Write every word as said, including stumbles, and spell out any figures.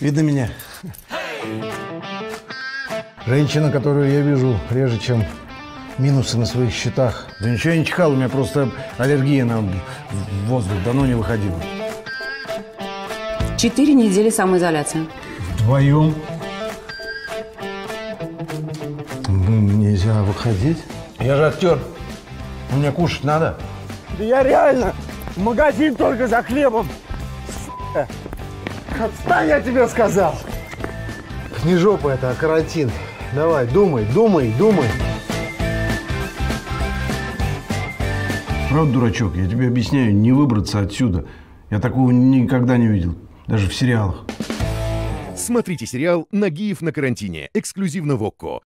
Видно меня? Женщина, которую я вижу реже, чем минусы на своих счетах. Да ничего я не чихал, у меня просто аллергия на воздух. Давно не выходила. Четыре недели самоизоляции. Вдвоем? Нельзя выходить. Я же актер. Мне кушать надо. Да я реально в магазин только за хлебом. Сука. Отстань, я тебе сказал. Не жопа это, а карантин. Давай, думай, думай, думай. Правда, дурачок, я тебе объясняю, не выбраться отсюда. Я такого никогда не видел, даже в сериалах. Смотрите сериал «Нагиев на карантине» эксклюзивно в ОККО.